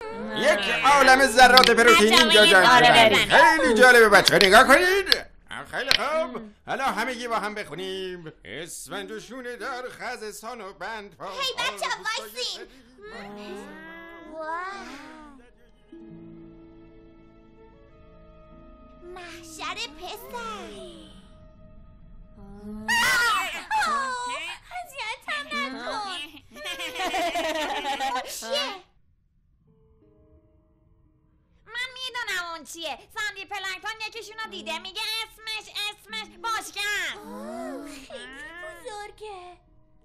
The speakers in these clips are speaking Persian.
یک عالم ذرات پروتئین اینجا جمع شده. خیلی جالبه بچه‌ها، نگاه کنید. خیلی خوب، حالا همگی با هم بخونیم. اسفند و شونه دار خزستان و بند. هی بچه‌ها وایسین. محشر پسر. اذیتم نکن. چیه؟ من میدونم اون چیه. ساندی پلانکتون یکیشونو دیده میگه اسمش باشگه. خیلی بزرگه.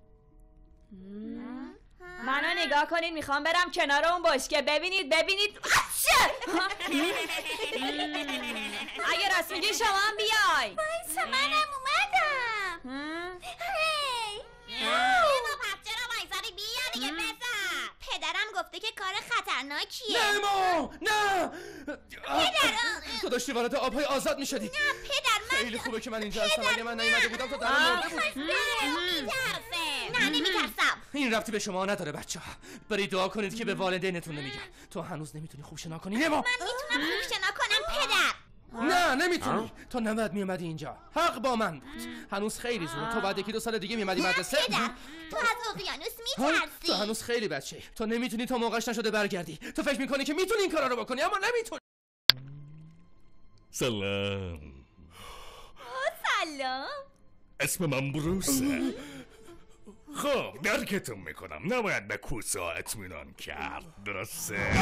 منو نگاه کنید، میخوام برم کنار اون بشکه. ببینید اگه راست میگی شما هم بیای. وایسا منم اومدم. هی پس چرا وایسادی؟ بیا دیگه پسر. پدرم گفته که کار خطرناکیه. نه پدرم تو داشتی وارد آبهای آزاد میشدی. نه پدر، من خیلی خوبه که من اینجا هستم. اگه من نیومده بودم تو در مرده بودی. نه نمیترسم. این ربطی به شما نداره بچه‌ها. برید دعا کنید که به والدینتون نمیگم. تو هنوز نمیتونی خوب شنا کنی. نما من میتونم خوب شنا کنم پدر. نه نمیتونی. تو نباید میومدی اینجا. حق با من بود. هنوز خیلی زوده. تو بعد 1-2 سال دیگه میومدی مدرسه. پدر تو از اقیانوس میترسی. تو هنوز خیلی بچه‌ای. تو نمیتونی تا موقعش نشده برگردی. تو فکر میکنی که میتونی این کارا رو بکنی اما نمیتونی. سلام. سلام. اسم من بروسه. خب درکتون میکنم نباید به کوسه ها اطمینان کرد، درسته؟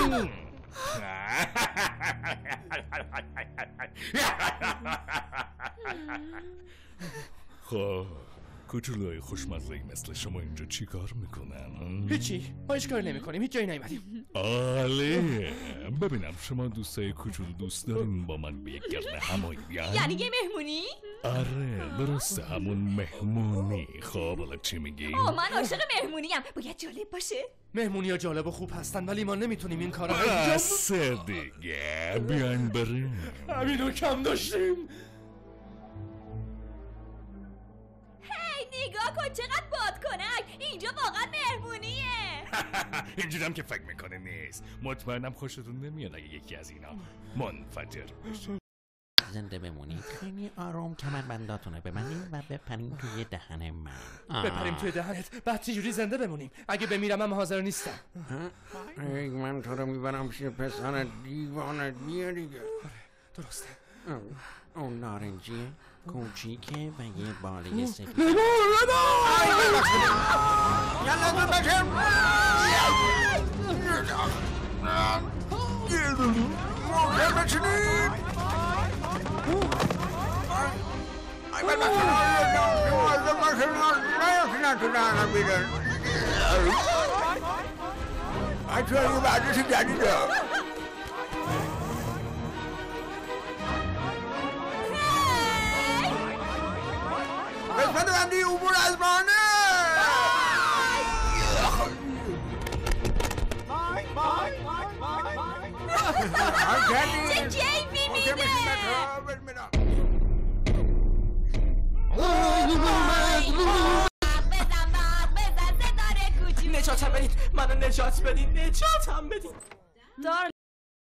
خب کوچولوی خوشمزه‌ای مثل شما اینجا چی کار میکنن؟ هیچی، ما هیچ کاری نمیکنیم. هیچ جایی نیومدیم. عالی. ببینم شما دوستای کوچولو دوست دارین با من به یک گرد همایی بیان؟ یعنی یه مهمونی؟ آره درسته، همون مهمونی. خب حالا چی میگی؟ من عاشق مهمونیم. باید جالب باشه. مهمونی ها جالب و خوب هستن ولی ما نمیتونیم این کارا رو بس دیگه، بیاین بریم. همینو کم داشتیم. نگاه کن چقدر بادکنک. اینجا واقعا مهمونیه. اینجورم که فکر میکنه نیست. مطمئنم خوشتون نمیاد اگه یکی از اینا منفجر بشه. زنده بمونید. خیلی آروم کمربنداتونو ببندید و بپرین توی دهن من. بپریم توی دهنت بعد چجوری زنده بمونیم؟ اگه بمیرم من حاضر نیستم. من تو رو میبرم پیش پسر دیوانه. بیا دیگه. درسته. اون نارنجیه کوچیکه و یه باله سفید. یالا دور باشم. محکم بچینید. بچه‌ها بعدش جدیده. قسمت بندی عبور از مانه. چه کیفی میده. نجاتم بدید. منو نجات بدید. نجاتم بدید.